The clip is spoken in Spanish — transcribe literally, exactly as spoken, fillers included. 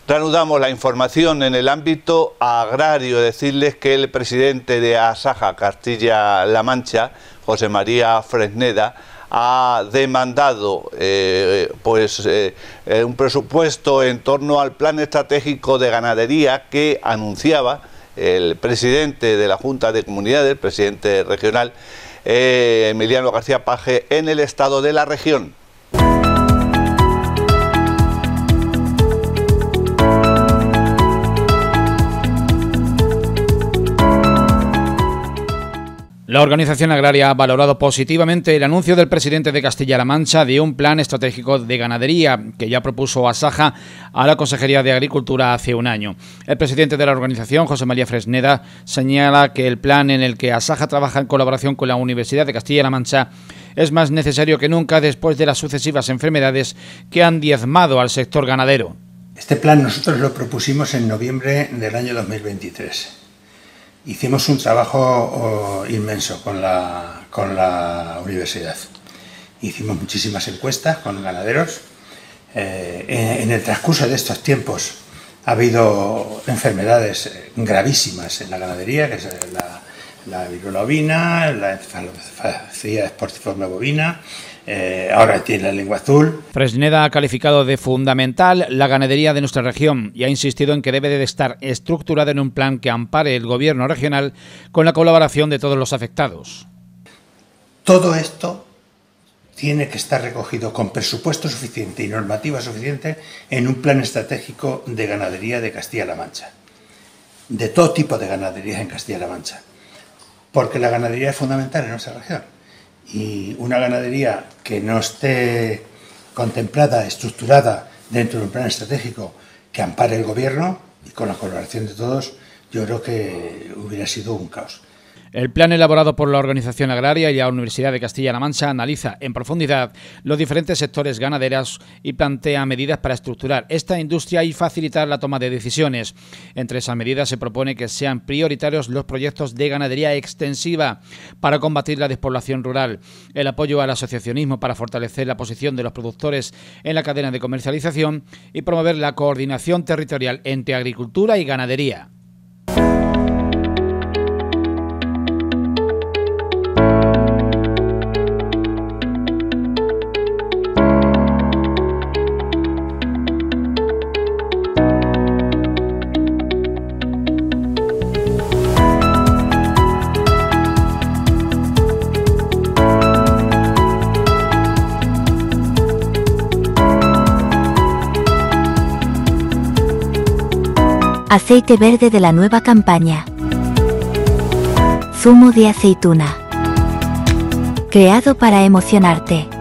Reanudamos la información en el ámbito agrario. Decirles que el presidente de Asaja Castilla-La Mancha, José María Fresneda, ha demandado eh, pues, eh, un presupuesto en torno al plan estratégico de ganadería que anunciaba el presidente de la Junta de Comunidades, el presidente regional, eh, Emiliano García Paje, en el estado de la región. La organización agraria ha valorado positivamente el anuncio del presidente de Castilla-La Mancha de un plan estratégico de ganadería que ya propuso Asaja a la Consejería de Agricultura hace un año. El presidente de la organización, José María Fresneda, señala que el plan en el que Asaja trabaja en colaboración con la Universidad de Castilla-La Mancha es más necesario que nunca después de las sucesivas enfermedades que han diezmado al sector ganadero. Este plan nosotros lo propusimos en noviembre del año dos mil veintitrés. Hicimos un trabajo oh, inmenso con la, con la universidad. Hicimos muchísimas encuestas con ganaderos. Eh, en, en el transcurso de estos tiempos ha habido enfermedades gravísimas en la ganadería, que es la, la viruela ovina, la encefalopatía esportiforme bovina. Eh, ahora tiene la lengua azul. Fresneda ha calificado de fundamental la ganadería de nuestra región y ha insistido en que debe de estar estructurada en un plan que ampare el gobierno regional con la colaboración de todos los afectados. Todo esto tiene que estar recogido con presupuesto suficiente y normativa suficiente en un plan estratégico de ganadería de Castilla-La Mancha. De todo tipo de ganaderías en Castilla-La Mancha. Porque la ganadería es fundamental en nuestra región. Y una ganadería que no esté contemplada, estructurada dentro de un plan estratégico que ampare el gobierno y con la colaboración de todos, yo creo que hubiera sido un caos. El plan elaborado por la Organización Agraria y la Universidad de Castilla-La Mancha analiza en profundidad los diferentes sectores ganaderos y plantea medidas para estructurar esta industria y facilitar la toma de decisiones. Entre esas medidas se propone que sean prioritarios los proyectos de ganadería extensiva para combatir la despoblación rural, el apoyo al asociacionismo para fortalecer la posición de los productores en la cadena de comercialización y promover la coordinación territorial entre agricultura y ganadería. Aceite verde de la nueva campaña. Zumo de aceituna. Creado para emocionarte.